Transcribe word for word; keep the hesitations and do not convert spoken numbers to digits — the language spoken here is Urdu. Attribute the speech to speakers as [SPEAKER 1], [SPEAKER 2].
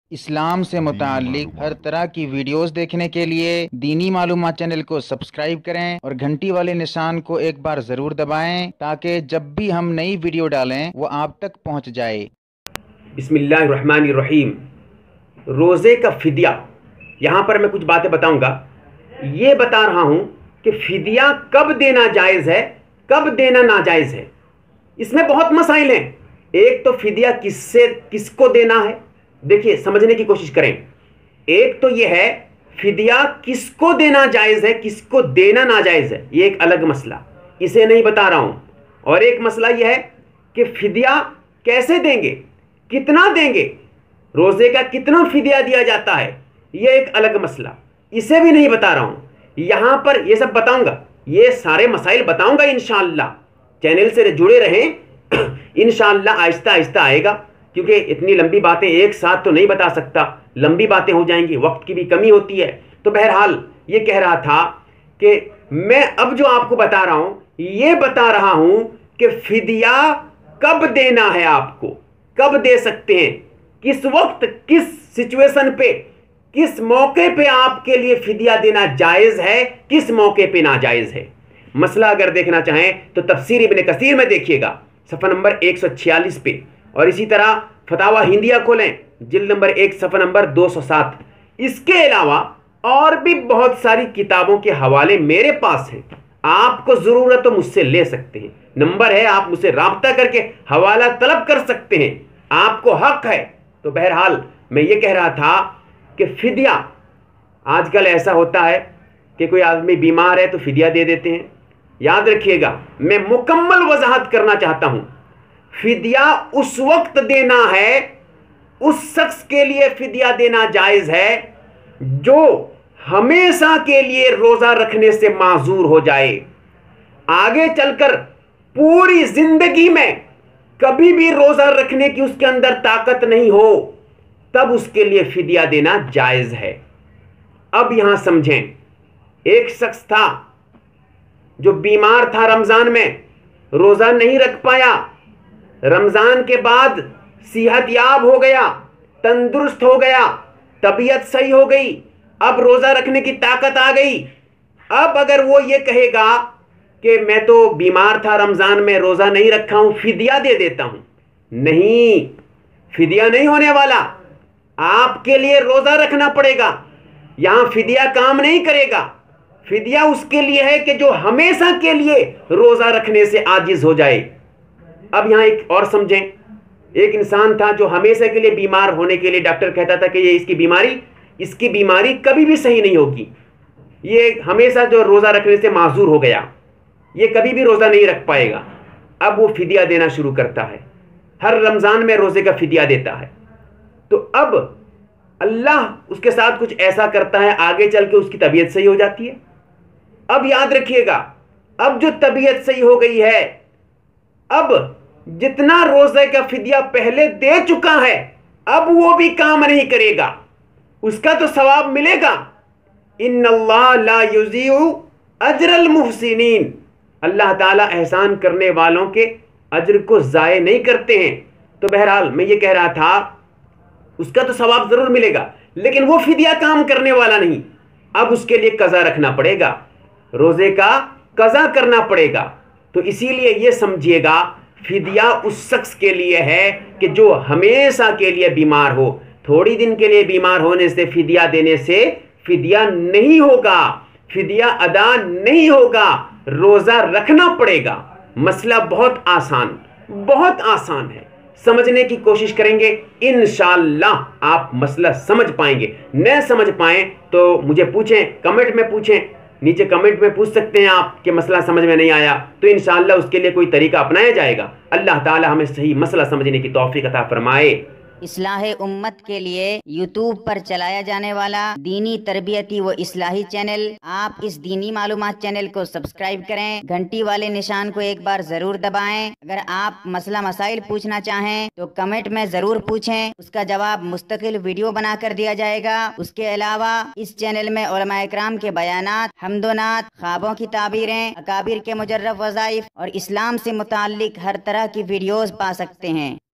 [SPEAKER 1] اسلام سے متعلق ہر طرح کی ویڈیوز دیکھنے کے لیے دینی معلومات چینل کو سبسکرائب کریں اور گھنٹی والے نشان کو ایک بار ضرور دبائیں تاکہ جب بھی ہم نئی ویڈیو ڈالیں وہ آپ تک پہنچ جائے۔
[SPEAKER 2] بسم اللہ الرحمن الرحیم۔ روزے کا فدیہ، یہاں پر میں کچھ باتیں بتاؤں گا۔ یہ بتا رہا ہوں کہ فدیہ کب دینا جائز ہے، کب دینا ناجائز ہے۔ اس میں بہت مسائل ہیں۔ ایک تو فدیہ کس سے کس کو دینا ہے، دیکھیے سمجھنے کی کوشش کریں۔ ایک تو یہ ہے فدیہ کس کو دینا جائز ہے، کس کو دینا ناجائز ہے، یہ ایک الگ مسئلہ، اسے نہیں بتا رہا ہوں۔ اور ایک مسئلہ یہ ہے کہ فدیہ کیسے دیں گے، کتنا دیں گے، روزے کا کتنا فدیہ دیا جاتا ہے، یہ ایک الگ مسئلہ، اسے بھی نہیں بتا رہا ہوں۔ یہاں پر یہ سب بتاؤں گا، یہ سارے مسائل بتاؤں گا انشاءاللہ۔ چینل سے جڑے رہیں، انشاءاللہ آہستہ آہستہ آئے گا، کیونکہ اتنی لمبی باتیں ایک ساتھ تو نہیں بتا سکتا، لمبی باتیں ہو جائیں گی، وقت کی بھی کمی ہوتی ہے۔ تو بہرحال یہ کہہ رہا تھا کہ میں اب جو آپ کو بتا رہا ہوں یہ بتا رہا ہوں کہ فدیہ کب دینا ہے، آپ کو کب دے سکتے ہیں، کس وقت، کس سچویشن پہ، کس موقع پہ آپ کے لیے فدیہ دینا جائز ہے، کس موقع پہ ناجائز ہے۔ مسئلہ اگر دیکھنا چاہیں تو تفسیر ابن کثیر میں دیکھیے گا صفحہ نمبر ایک سو چھیالیس پہ، اور اسی طرح فتاوی ہندیہ کھولیں جلد نمبر ایک صفحہ نمبر دو سو سات۔ اس کے علاوہ اور بھی بہت ساری کتابوں کے حوالے میرے پاس ہیں، آپ کو ضرورت تو مجھ سے لے سکتے ہیں، نمبر ہے، آپ مجھ سے رابطہ کر کے حوالہ طلب کر سکتے ہیں، آپ کو حق ہے۔ تو بہرحال میں یہ کہہ رہا تھا کہ فدیہ، آج کل ایسا ہوتا ہے کہ کوئی آدمی بیمار ہے تو فدیہ دے دیتے ہیں۔ یاد رکھیے گا، میں مکمل وضاحت کرنا چاہتا ہوں، فدیہ اس وقت دینا ہے، اس شخص کے لیے فدیہ دینا جائز ہے جو ہمیشہ کے لیے روزہ رکھنے سے معذور ہو جائے، آگے چل کر پوری زندگی میں کبھی بھی روزہ رکھنے کی اس کے اندر طاقت نہیں ہو، تب اس کے لیے فدیہ دینا جائز ہے۔ اب یہاں سمجھیں، ایک شخص تھا جو بیمار تھا، رمضان میں روزہ نہیں رکھ پایا، رمضان کے بعد صحت یاب ہو گیا، تندرست ہو گیا، طبیعت صحیح ہو گئی، اب روزہ رکھنے کی طاقت آ گئی۔ اب اگر وہ یہ کہے گا کہ میں تو بیمار تھا رمضان میں روزہ نہیں رکھا ہوں، فدیہ دے دیتا ہوں، نہیں، فدیہ نہیں ہونے والا، آپ کے لیے روزہ رکھنا پڑے گا۔ یہاں فدیہ کام نہیں کرے گا، فدیہ اس کے لیے ہے کہ جو ہمیشہ کے لیے روزہ رکھنے سے عاجز ہو جائے۔ اب یہاں ایک اور سمجھیں، ایک انسان تھا جو ہمیشہ کے لیے بیمار ہونے کے لیے ڈاکٹر کہتا تھا کہ یہ اس کی بیماری اس کی بیماری کبھی بھی صحیح نہیں ہوگی، یہ ہمیشہ جو روزہ رکھنے سے معذور ہو گیا، یہ کبھی بھی روزہ نہیں رکھ پائے گا۔ اب وہ فدیہ دینا شروع کرتا ہے، ہر رمضان میں روزے کا فدیہ دیتا ہے۔ تو اب اللہ اس کے ساتھ کچھ ایسا کرتا ہے، آگے چل کے اس کی طبیعت صحیح ہو جاتی ہے۔ اب یاد رکھیے گا، اب جو طبیعت صحیح ہو گئی ہے، اب جتنا روزے کا فدیہ پہلے دے چکا ہے اب وہ بھی کام نہیں کرے گا، اس کا تو ثواب ملے گا۔ ان اللہ لا یضیع اجر المحسنین، اللہ تعالیٰ احسان کرنے والوں کے اجر کو ضائع نہیں کرتے ہیں۔ تو بہرحال میں یہ کہہ رہا تھا اس کا تو ثواب ضرور ملے گا، لیکن وہ فدیہ کام کرنے والا نہیں، اب اس کے لیے قضا رکھنا پڑے گا، روزے کا قضا کرنا پڑے گا۔ تو اسی لیے یہ سمجھیے گا، فدیہ اس شخص کے لیے ہے کہ جو ہمیشہ کے لیے بیمار ہو، تھوڑی دن کے لیے بیمار ہونے سے فدیہ دینے سے فدیہ نہیں ہوگا، فدیہ ادا نہیں ہوگا، روزہ رکھنا پڑے گا۔ مسئلہ بہت آسان، بہت آسان ہے، سمجھنے کی کوشش کریں گے انشاءاللہ آپ مسئلہ سمجھ پائیں گے۔ نہ سمجھ پائیں تو مجھے پوچھیں، کمنٹ میں پوچھیں، نیچے کمنٹ میں پوچھ سکتے ہیں آپ کہ مسئلہ سمجھ میں نہیں آیا، تو انشاءاللہ اس کے لیے کوئی طریقہ اپنایا جائے گا۔ اللہ تعالی ہمیں صحیح مسئلہ سمجھنے کی توفیق عطا فرمائے۔
[SPEAKER 3] اصلاح امت کے لیے یوٹیوب پر چلایا جانے والا دینی تربیتی و اصلاحی چینل، آپ اس دینی معلومات چینل کو سبسکرائب کریں، گھنٹی والے نشان کو ایک بار ضرور دبائیں۔ اگر آپ مسئلہ مسائل پوچھنا چاہیں تو کمنٹ میں ضرور پوچھیں، اس کا جواب مستقل ویڈیو بنا کر دیا جائے گا۔ اس کے علاوہ اس چینل میں علماء اکرام کے بیانات، حمد و نعت، خوابوں کی تعبیریں، اکابر کے مجرب وظائف اور اسلام سے متعلق ہر طرح کی ویڈیوز پا سکتے ہیں۔